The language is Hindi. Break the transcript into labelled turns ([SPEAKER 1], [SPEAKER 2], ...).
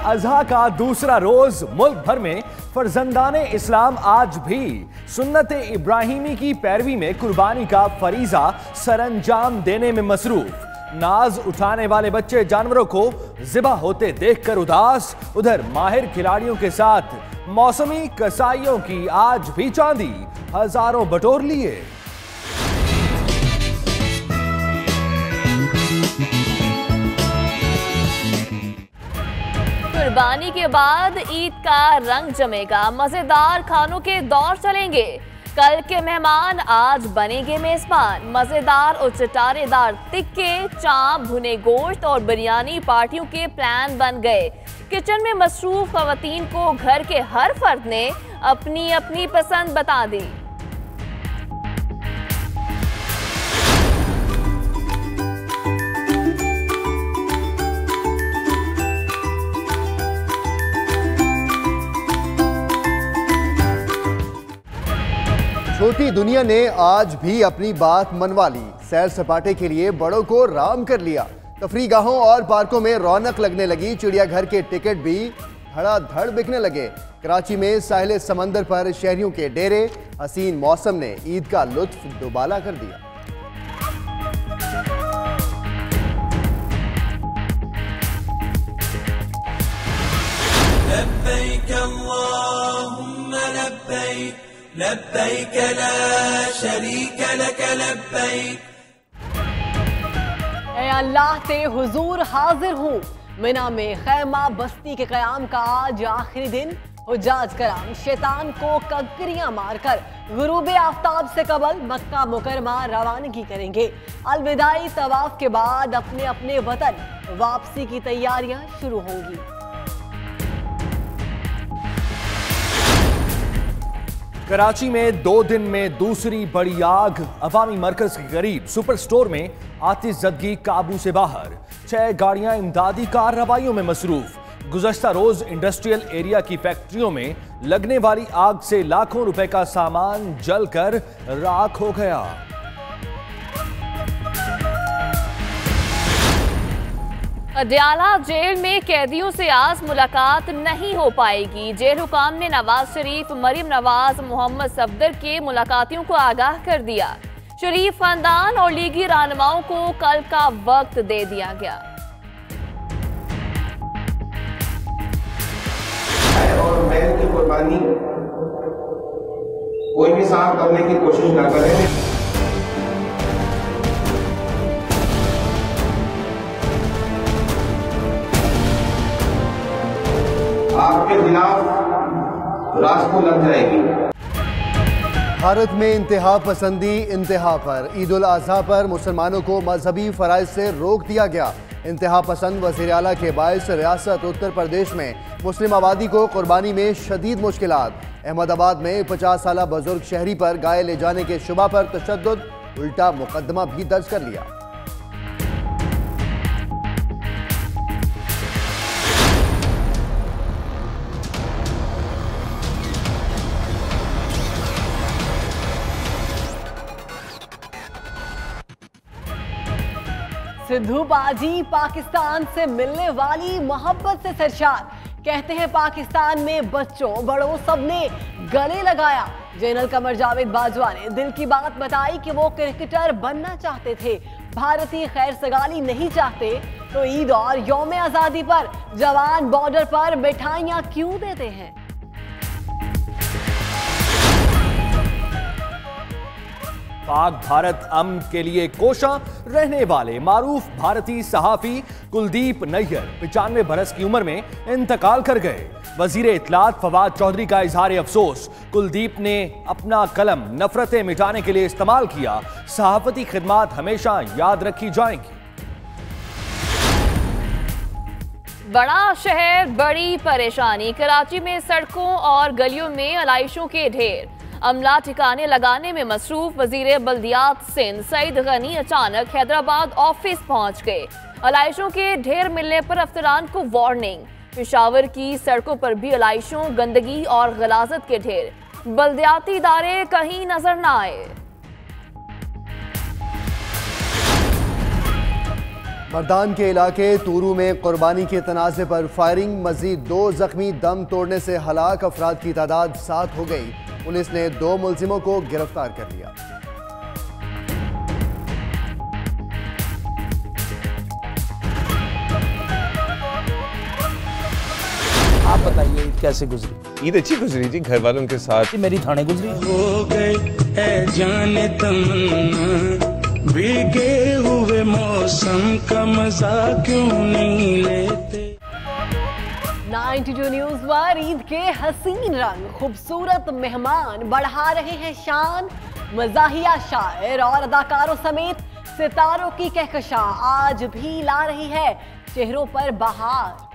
[SPEAKER 1] अज़हा का दूसरा रोज मुल्क भर में फर्जंदाने इस्लाम आज भी सुन्नत इब्राहिमी की पैरवी में कुर्बानी का फरीजा सरंजाम देने में मसरूफ। नाज उठाने वाले बच्चे जानवरों को ज़िबा होते देखकर उदास। उधर माहिर खिलाड़ियों के साथ मौसमी कसाईयों की आज भी चांदी, हजारों बटोर लिए।
[SPEAKER 2] कुर्बानी के बाद ईद का रंग जमेगा, मजेदार खानों के दौर चलेंगे। कल के मेहमान आज बनेंगे मेजबान। मजेदार और चटारेदार तिक्के, चाप, भुने गोश्त और बिरयानी पार्टियों के प्लान बन गए। किचन में मसरूफ खवातीन को घर के हर फर्द ने अपनी अपनी पसंद बता दी।
[SPEAKER 3] छोटी दुनिया ने आज भी अपनी बात मनवा ली। सैर सपाटे के लिए बड़ों को राम कर लिया। तफरीगाहों और पार्कों में रौनक लगने लगी। चिड़ियाघर के टिकट भी धड़ाधड़ बिकने लगे। कराची में साहिल समंदर पर शहरियों के डेरे। हसीन मौसम ने ईद का लुत्फ दुबाला कर दिया।
[SPEAKER 4] लब्बैक अल्लाहुम्मा लब्बैक लब्बैक ला शरीक लक लब्बैक।
[SPEAKER 5] ऐ अल्लाह ते हुजूर हाजिर हूँ। मिना में खैमा बस्ती के क़याम का आज आखिरी दिन। हुज्जाज कराम शैतान को ककरियां मारकर गुरूब आफ्ताब से कबल मक्का मुकरमा रवानगी करेंगे। अलविदाई तवाफ के बाद अपने अपने वतन वापसी की तैयारियां शुरू होंगी।
[SPEAKER 1] कराची में 2 दिन में दूसरी बड़ी आग। अवामी मरकज के करीब सुपर स्टोर में आतिशज़दगी काबू से बाहर। 6 गाड़ियां इमदादी कार्रवाइयों में मसरूफ। गुज़श्ता रोज इंडस्ट्रियल एरिया की फैक्ट्रियों में लगने वाली आग से लाखों रुपए का सामान जलकर राख हो गया।
[SPEAKER 2] अडयाला जेल में कैदियों से आज मुलाकात नहीं हो पाएगी। जेल हुकाम ने नवाज शरीफ, मरीम नवाज, मोहम्मद सफदर के मुलाकातियों को आगाह कर दिया। शरीफ खानदान और लीगी रहनुमाओं को कल का वक्त दे दिया गया।
[SPEAKER 6] और बहन की कुर्बानी कोई भी साफ करने की कोशिश न करे। आपके खिलाफ रास्तों लग जाएगी।
[SPEAKER 3] भारत में इंतहा पसंदी इंतहा पर। ईद उल अजहा पर मुसलमानों को मजहबी फराइज से रोक दिया गया। इंतहा पसंद वज़ीर आला के बायस रियासत उत्तर प्रदेश में मुस्लिम आबादी को कुर्बानी में शदीद मुश्किलात। अहमदाबाद में 50 साला बुजुर्ग शहरी पर गाय ले जाने के शुबा पर तशद्दुद, उल्टा मुकदमा भी दर्ज कर लिया।
[SPEAKER 5] सिद्धू बाजी पाकिस्तान से मिलने वाली मोहब्बत से सरशार। कहते हैं पाकिस्तान में बच्चों बड़ों सबने गले लगाया। जनरल कमर जावेद बाजवा ने दिल की बात बताई कि वो क्रिकेटर बनना चाहते थे, भारतीय खैर सगाली नहीं चाहते। तो ईद और यौम आज़ादी पर जवान बॉर्डर पर मिठाइयाँ क्यों देते हैं?
[SPEAKER 1] पाक भारत अमन के लिए कोशा रहने वाले मारूफ भारतीय सहाफी कुलदीप नैयर 95 बरस की उम्र में इंतकाल कर गए। वजीर इत्तलात फवाद चौधरी का इजहार अफसोस। कुलदीप ने अपना कलम नफरतें मिटाने के लिए इस्तेमाल किया। सहाफती खिदमात हमेशा याद रखी जाएंगी।
[SPEAKER 2] बड़ा शहर, बड़ी परेशानी। कराची में सड़कों और गलियों में आलाइशों के ढेर। अमला ठिकाने लगाने में मसरूफ। वजीर बल्दियात सिंध सईद गनी अचानक हैदराबाद ऑफिस पहुंच गए। आलाइशों के ढेर मिलने पर अफसरान को वार्निंग। पेशावर की सड़कों पर भी आलाइशों, गंदगी और गलाजत के ढेर। बल्दियाती इदारे कहीं नजर न आए।
[SPEAKER 3] बरदान के इलाके तूरू में कुर्बानी के तनाज़े पर फायरिंग, मजीद 2 जख्मी, दम तोड़ने से हलाक अफराद की तादाद 7 हो गई। पुलिस ने 2 मुलजिमों को गिरफ्तार कर लिया।
[SPEAKER 7] आप बताइए ईद कैसे गुजरी?
[SPEAKER 8] ईद अच्छी गुजरी जी, घर वालों के साथ।
[SPEAKER 7] मेरी थाने गुजरी।
[SPEAKER 9] हो गए है जाने तमन्ना, भीगे हुए मौसम का मजा क्यों नहीं लेते।
[SPEAKER 5] 92 न्यूज़ पर ईद के हसीन रंग, खूबसूरत मेहमान बढ़ा रहे हैं शान। मज़ाहिया शायर और अदाकारों समेत सितारों की कहकशां आज भी ला रही है चेहरों पर बहार।